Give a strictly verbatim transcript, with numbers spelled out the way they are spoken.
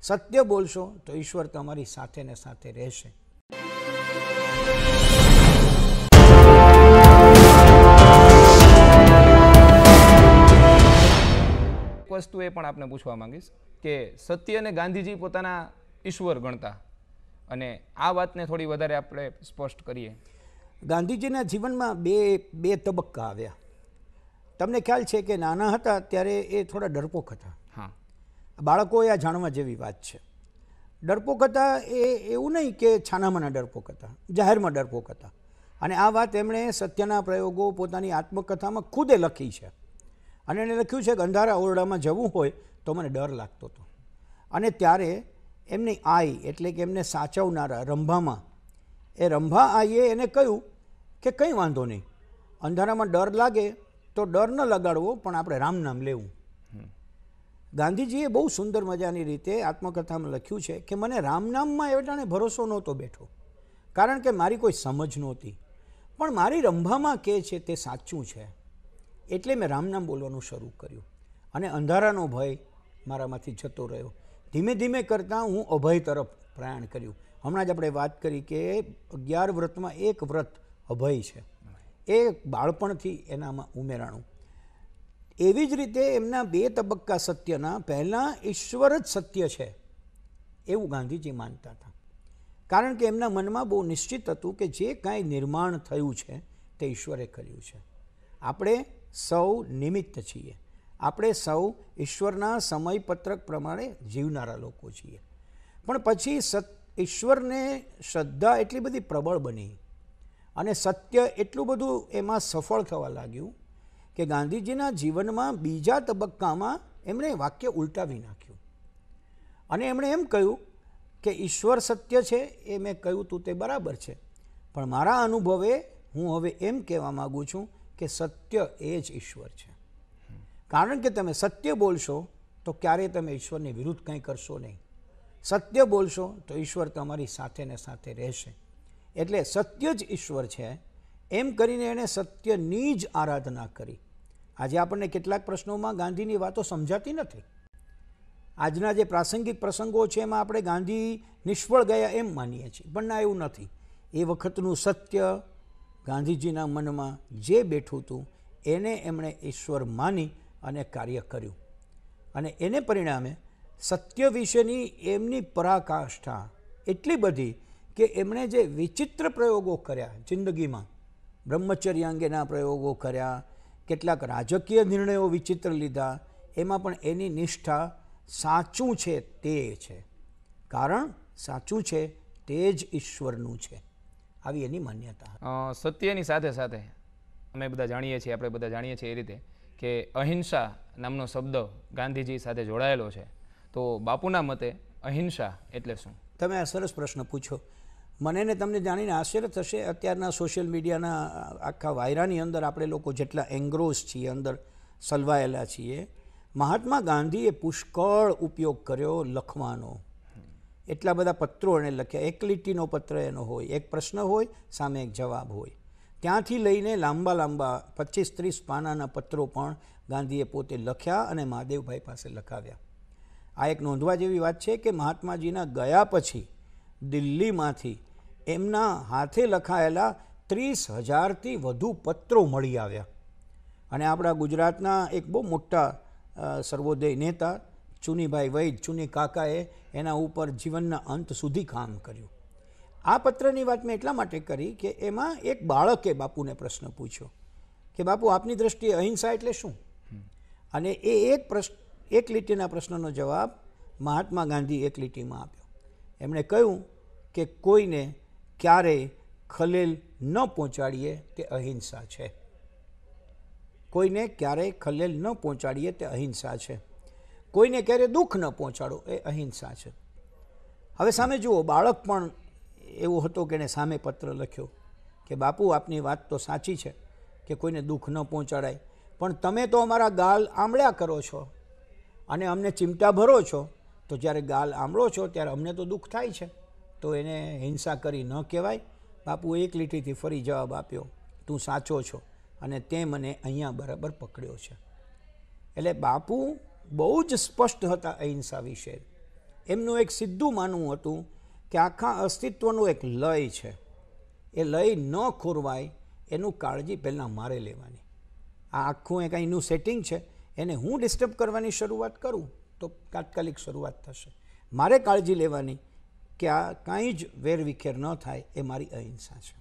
સત્ય બોલશો તો ઈશ્વર તમારી સાથે ને સાથે રહેશે. વસ્તુ એ પણ આપને પૂછવા માંગીશ કે સત્યને ગાંધીજી પોતાના ઈશ્વર ગણતા, અને આ વાતને થોડી વધારે આપણે સ્પષ્ટ કરીએ. ગાંધીજીના જીવનમાં બે બે તબક્કા આવ્યા. તમને ખ્યાલ છે કે નાના હતા ત્યારે એ થોડા ડરપોક હતા. હા, બાળકોએ આ જાણવા જેવી વાત છે. ડરપોક હતા એ એવું નહીં કે છાનામાના ડરપોક હતા, જાહેરમાં ડરપોક હતા. અને આ વાત એમણે સત્યના પ્રયોગો પોતાની આત્મકથામાં ખુદે લખી છે. અને એણે લખ્યું છે કે અંધારા ઓરડામાં જવું હોય તો મને ડર લાગતો હતો. અને ત્યારે એમની આઈ એટલે કે એમને સાચવનારા રંભામાં, એ રંભા આઈએ એને કહ્યું કે કંઈ વાંધો નહીં, અંધારામાં ડર લાગે તો ડર ન લગાડવો, પણ આપણે રામ નામ લેવું. ગાંધીજીએ બહુ સુંદર મજાની રીતે આત્મકથામાં લખ્યું છે કે મને રામ નામમાં એવટાણે ભરોસો નહોતો બેઠો, કારણ કે મારી કોઈ સમજ નહોતી, પણ મારી રંભામાં કહે છે તે સાચું છે, એટલે મેં રામ નામ બોલવાનું શરૂ કર્યું. અને અંધારાનો ભય મારામાંથી જતો રહ્યો. ધીમે ધીમે કરતાં હું અભય તરફ પ્રયાણ કર્યું. હમણાં જ આપણે વાત કરી કે અગિયાર વ્રતમાં એક વ્રત અભય છે, એ બાળપણથી એનામાં ઉમેરાણું. એવી જ રીતે એમના બે તબક્કા સત્યના, પહેલાં ઈશ્વર જ સત્ય છે એવું ગાંધીજી માનતા હતા. કારણ કે એમના મનમાં બહુ નિશ્ચિત હતું કે જે કાંઈ નિર્માણ થયું છે તે ઈશ્વરે કર્યું છે. આપણે સૌ નિમિત્ત છીએ, આપણે સૌ ઈશ્વરના સમયપત્રક પ્રમાણે જીવનારા લોકો છીએ. પણ પછી સત ઈશ્વરને શ્રદ્ધા એટલી બધી પ્રબળ બની અને સત્ય એટલું બધું એમાં સફળ થવા લાગ્યું કે ગાંધીજીના જીવનમાં બીજા તબક્કામાં એમણે વાક્ય ઉલટાવી નાખ્યું. અને એમણે એમ કહ્યું કે ઈશ્વર સત્ય છે, એ મેં કહ્યું તું તે બરાબર છે, પણ મારા અનુભવે હું હવે એમ કહેવા માગું છું કે સત્ય એ જ ઈશ્વર છે. કારણ કે તમે સત્ય બોલશો તો ક્યારેય તમે ઈશ્વરની વિરુદ્ધ કંઈ કરશો નહીં. સત્ય બોલશો તો ઈશ્વર તમારી સાથે ને સાથે રહેશે. એટલે સત્ય જ ઈશ્વર છે એમ કરીને એણે સત્યની જ આરાધના કરી. આજે આપણને કેટલાક પ્રશ્નોમાં ગાંધીની વાતો સમજાતી નથી. આજના જે પ્રાસંગિક પ્રસંગો છે એમાં આપણે ગાંધી નિષ્ફળ ગયા એમ માનીએ છીએ, પણ ના, એવું નથી. એ વખતનું સત્ય ગાંધીજીના મનમાં જે બેઠું હતું એને એમણે ઈશ્વર માની અને કાર્ય કર્યું. અને એને પરિણામે સત્ય વિશેની એમની પરાકાષ્ઠા એટલી બધી કે એમણે જે વિચિત્ર પ્રયોગો કર્યા જિંદગીમાં, બ્રહ્મચર્ય અંગેના પ્રયોગો કર્યા, કેટલાક રાજકીય નિર્ણયો વિચિત્ર લીધા, એમાં પણ એની નિષ્ઠા સાચું છે તે છે, કારણ સાચું છે તે જ ઈશ્વરનું છે, આવી એની માન્યતા. સત્યની સાથે સાથે અમે બધા જાણીએ છીએ, આપણે બધા જાણીએ છીએ એ રીતે કે અહિંસા નામનો શબ્દ ગાંધીજી સાથે જોડાયેલો છે. તો બાપુના મતે અહિંસા એટલે શું? તમે આ સરસ પ્રશ્ન પૂછો. મને ને તમને જાણીને આશ્ચર્ય થશે, અત્યારના સોશિયલ મીડિયાના આખા વાયરાની અંદર આપણે લોકો જેટલા એંગ્રોઝ છીએ, અંદર સલવાયેલા છીએ. મહાત્મા ગાંધીએ પુષ્કળ ઉપયોગ કર્યો લખવાનો. એટલા બધા પત્રો એણે લખ્યા. એક લીટીનો પત્ર એનો હોય, એક પ્રશ્ન હોય, સામે એક જવાબ હોય. ત્યાંથી લઈને લાંબા લાંબા પચીસ ત્રીસ પાનાના પત્રો પણ ગાંધીએ પોતે લખ્યા અને મહાદેવભાઈ પાસે લખાવ્યા. આ એક નોંધવા જેવી વાત છે કે મહાત્માજીના ગયા પછી દિલ્હીમાંથી એમના હાથે લખાયેલા ત્રીસ હજારથી વધુ પત્રો મળી આવ્યા. અને આપણા ગુજરાતના એક બહુ મોટા સર્વોદય નેતા ચુનીભાઈ વૈદ, ચુની કાકાએ એના ઉપર જીવનના અંત સુધી કામ કર્યું. આ પત્રની વાત મેં એટલા માટે કરી કે એમાં એક બાળકે બાપુને પ્રશ્ન પૂછ્યો કે બાપુ, આપની દ્રષ્ટિએ અહિંસા એટલે શું? અને એ એક પ્રશ્ન એક લીટીના પ્રશ્નનો જવાબ મહાત્મા ગાંધી એક લીટીમાં આપ્યો. એમણે કહ્યું કે કોઈને ક્યારેય ખલેલ ન પહોંચાડીએ તે અહિંસા છે. કોઈને ક્યારેય ખલેલ ન પહોંચાડીએ તે અહિંસા છે. કોઈને ક્યારેય દુઃખ ન પહોંચાડો એ અહિંસા છે. હવે સામે જુઓ, બાળક પણ એવો હતો કે એણે સામે પત્ર લખ્યો કે બાપુ, આપની વાત તો સાચી છે કે કોઈને દુઃખ ન પહોંચાડાય, પણ તમે તો અમારા ગાલ આંબળ્યા કરો છો અને અમને ચિમટા ભરો છો, તો જ્યારે ગાલ આંબળો છો ત્યારે અમને તો દુઃખ થાય છે, તો એને હિંસા કરી ન કહેવાય. બાપુ એક લીટીથી ફરી જવાબ આપ્યો, તું સાચો છો અને તે મને અહીંયા બરાબર પકડ્યો છે. એટલે બાપુ બહુ જ સ્પષ્ટ હતા અહિંસા વિશે. એમનું એક સીધું માનવું હતું કે આખા અસ્તિત્વનો એક લય છે, એ લય ન ખોરવાય એનું કાળજી પહેલાં મારે લેવાની. આ આખું એક અહીંનું સેટિંગ છે, એને હું ડિસ્ટર્બ કરવાની શરૂઆત કરું તો તાત્કાલિક શરૂઆત થશે. મારે કાળજી લેવાની કે આ કાંઈ જ વેરવિખેર ન થાય, એ મારી અહિંસા છે.